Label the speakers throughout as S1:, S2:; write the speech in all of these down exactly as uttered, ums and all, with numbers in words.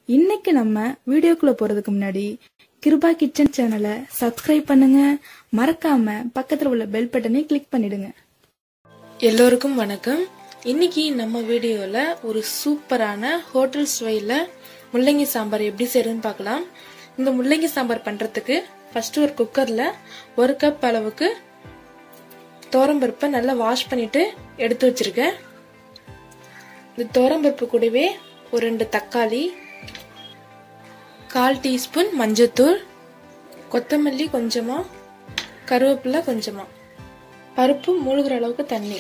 S1: இன்னைக்கு நம்ம வீடியோக்குள்ள போறதுக்கு முன்னாடி கிருபா கிச்சன் சேனலை சப்ஸ்கிரைப் பண்ணுங்க, மறக்காம பக்கத்துல உள்ள பெல் பட்டனை கிளிக் பண்ணிடுங்க.
S2: எல்லோருக்கும் வணக்கம். இன்னைக்கு நம்ம வீடியோல ஒரு சூப்பரான ஹோட்டல் ஸ்டைல்ல முள்ளங்கி சாம்பார் எப்படி செய்யறதுன்னு பார்க்கலாம். இந்த முள்ளங்கி சாம்பார் பண்றதுக்கு ஃபர்ஸ்ட் ஒரு குக்கர்ல ஒரு கப் அளவுக்கு தோரம்பருப்பை நல்லா வாஷ் பண்ணிட்டு எடுத்து வச்சிருக்கேன். இந்த தோரம்பருப்பு கூடவே ஒரு ரெண்டு தக்காளி, கால் டீஸ்பூன் மஞ்சத்தூள், கொத்தமல்லி கொஞ்சமா, கருவேப்பிலை கொஞ்சமா, பருப்பு மூழ்கிற அளவுக்கு தண்ணி,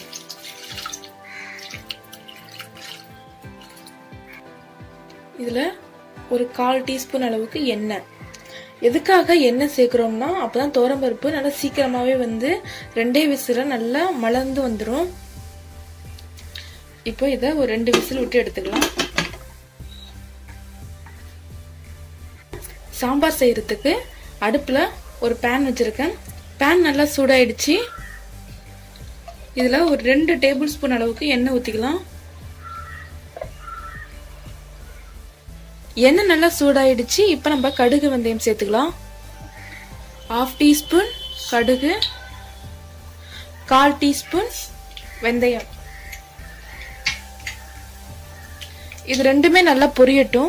S2: இதுல ஒரு கால் டீஸ்பூன் அளவுக்கு எண்ணெய். எதுக்காக எண்ணெய் சேர்க்கிறோம்னா அப்பதான் தோரம்பருப்பு நல்லா சீக்கிரமாவே வந்து ரெண்டே விசில நல்லா மலர்ந்து வந்துடும். இப்போ இதை ஒரு ரெண்டு விசில் விட்டு எடுத்துக்கலாம். சாம்பார் செய்யறதுக்கு அடுப்புல ஒரு பேன் வச்சிருக்கேன். பேன் நல்லா சூடாயிடுச்சு. இதுல ஒரு ரெண்டு டேபிள் ஸ்பூன் அளவுக்கு எண்ணெய் ஊத்திக்கலாம். எண்ணெய் நல்லா சூடாயிடுச்சு. இப்ப நம்ம கடுகு வெந்தயம் சேர்த்துக்கலாம். ஹாஃப் டீஸ்பூன் கடுகு, கால் டீஸ்பூன் வெந்தயம். இது ரெண்டுமே நல்லா பொரியட்டும்.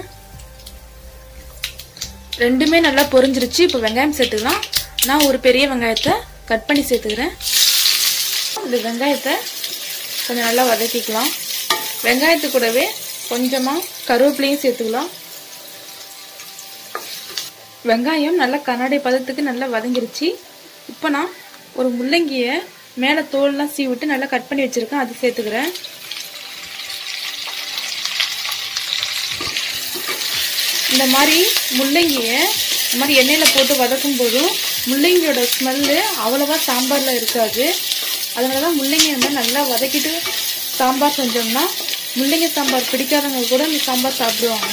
S2: ரெண்டுமே நல்லா பொரிஞ்சிருச்சு. இப்போ வெங்காயம் சேர்த்துக்கலாம். நான் ஒரு பெரிய வெங்காயத்தை கட் பண்ணி சேர்த்துக்கிறேன். இந்த வெங்காயத்தை கொஞ்சம் நல்லா வதக்கிக்கலாம். வெங்காயத்து கூடவே கொஞ்சமா கருவேப்பிலையும் சேர்த்துக்கலாம். வெங்காயம் நல்லா கண்ணாடி பதத்துக்கு நல்லா வதங்கிருச்சு. இப்போ நான் ஒரு முள்ளங்கிய மேலே தோல்லாம் சீவிட்டு நல்லா கட் பண்ணி வச்சிருக்கேன், அது சேர்த்துக்கிறேன். இந்த மாதிரி முள்ளங்கிய இந்த மாதிரி எண்ணெயில போட்டு வதக்கும் போதும் முள்ளங்கியோட ஸ்மெல்லு அவ்வளவா சாம்பார்ல இருக்காது. அதனாலதான் முள்ளங்கி நம்ம நல்லா வதக்கிட்டு சாம்பார் செஞ்சோம்னா முள்ளங்கி சாம்பார் பிடிக்காதவங்க கூட இந்த சாம்பார் சாப்பிடுவாங்க.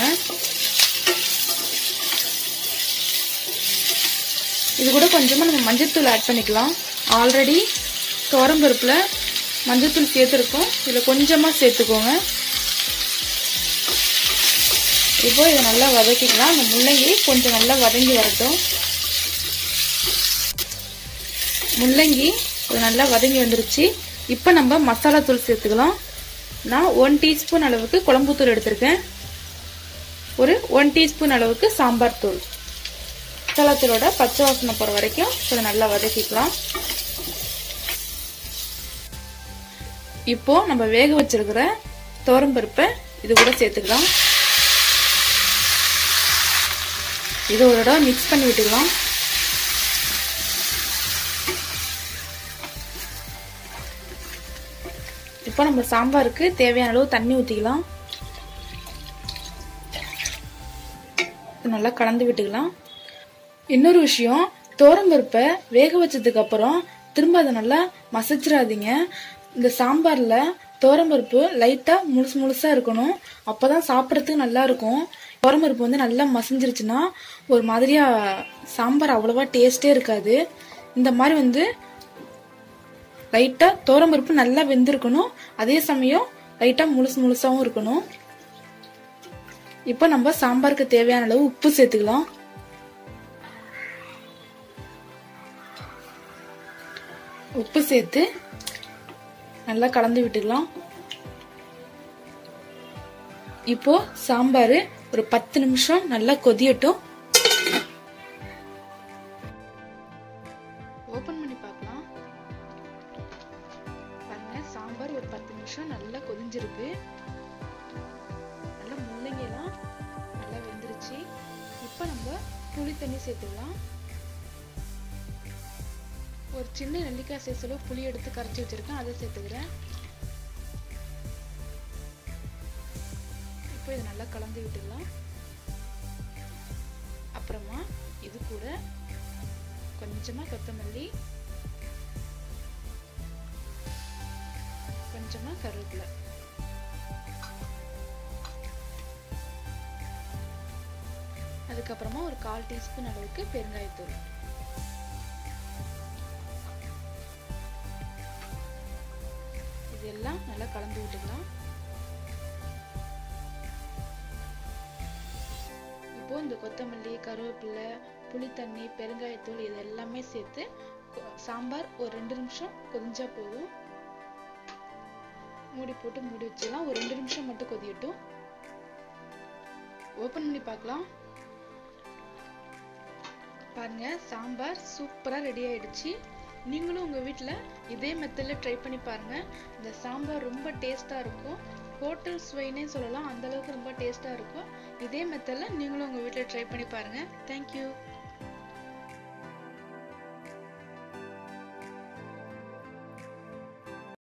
S2: இது கூட கொஞ்சமா நம்ம மஞ்சத்தூள் ஆட் பண்ணிக்கலாம். ஆல்ரெடி தோரம்பருப்புல மஞ்சத்தூள் சேர்த்துருக்கோம், இதுல கொஞ்சமா சேர்த்துக்கோங்க. இப்போ இதை நல்லா வதக்கிக்கலாம். அந்த முள்ளங்கி கொஞ்சம் நல்லா வதங்கி வரட்டும். முள்ளங்கி நல்லா வதங்கி வந்துருச்சு. இப்போ நம்ம மசாலா தூள் சேர்த்துக்கலாம். நான் ஒன் டீஸ்பூன் அளவுக்கு குழம்பு தூள் எடுத்திருக்கேன். ஒரு ஒன் டீஸ்பூன் அளவுக்கு சாம்பார் தூள். மசாலா தூளோட பச்சை வாசனை போற வரைக்கும் கொஞ்சம் நல்லா வதக்கிக்கலாம். இப்போ நம்ம வேக வச்சிருக்கிற தோரம்பருப்பை இது கூட சேர்த்துக்கலாம். இது ஒரு தடவை மிக்ஸ் பண்ணி விட்டுக்கலாம். இப்போ நம்ம சாம்பாருக்கு தேவையான அளவு தண்ணி ஊத்திக்கலாம். நல்லா கலந்து விட்டுக்கலாம். இன்னொரு விஷயம், தோரம்பருப்பை வேக வச்சதுக்கு அப்புறம் திரும்ப அதை நல்லா மசிச்சிடாதீங்க. இந்த சாம்பார்ல தோரம்பருப்பு லைட்டா முழுசு முழுசா இருக்கணும், அப்பதான் சாப்பிடறதுக்கு நல்லா இருக்கும். தோரம்பருப்பு வந்து நல்லா மசிஞ்சிருச்சுன்னா ஒரு மாதிரியா சாம்பார் அவ்வளவா டேஸ்டே இருக்காது. இந்த மாதிரி வந்து லைட்டா தோரம்பருப்பு நல்லா வெந்திருக்கணும், அதே சமயம் லைட்டா முழுசு முழுசாவும் இருக்கணும். இப்போ நம்ம சாம்பாருக்கு தேவையான அளவு உப்பு சேர்த்துக்கலாம். உப்பு சேர்த்து நல்லா கலந்து விட்டுக்கலாம். இப்போ சாம்பார் ஒரு பத்து நிமிஷம் நல்லா கொதியட்டும். ஓபன் பண்ணி பார்க்கலாம். பாருங்க, சாம்பார் ஒரு பத்து நிமிஷம் நல்லா கொதிஞ்சிருக்கு. நல்லா முள்ளங்கி எல்லாம் நல்லா வெந்துருச்சு. இப்போ நம்ம புளி தண்ணி சேர்த்துக்கலாம். ஒரு சின்ன நெல்லிக்காய் சைஸ் அளவு புளி எடுத்து கரைச்சி வச்சிருக்கேன், அதை சேர்த்துக்கிறேன். இப்போ இதை நல்லா கலந்து விட்டுடலாம். அப்புறமா இது கூட கொஞ்சமா கொத்தமல்லி, கொஞ்சமா கருவேப்பிலை, அதுக்கப்புறமா ஒரு கால் டீஸ்பூன் அளவுக்கு பெருங்காயத்தூள். இதெல்லாம் நல்லா கலந்து விட்டுக்கலாம். இந்த கொத்தமல்லி கருவேப்பிலை புளி தண்ணி பெருங்காயத்தூள் இது எல்லாமே சேர்த்து சாம்பார் ஒரு ரெண்டு நிமிஷம் கொதிஞ்சா போதும். மூடி போட்டு மூடி வச்சிடலாம். ஒரு ரெண்டு நிமிஷம் மட்டும் கொதியட்டும். ஓபன் பண்ணி பார்க்கலாம். பாருங்க சாம்பார் சூப்பரா ரெடி ஆயிடுச்சு. நீங்களும் உங்க வீட்ல இதே மெத்தட்ல ட்ரை பண்ணி பாருங்க. இந்த சாம்பார் ரொம்ப டேஸ்டா இருக்கும். ஹோட்டல் ஸ்வைனே சொல்லலாம், அந்த அளவுக்கு ரொம்ப டேஸ்டா இருக்கும். இதே மெத்தட்ல நீங்களும் உங்க வீட்ல ட்ரை பண்ணி பாருங்க. Thank you.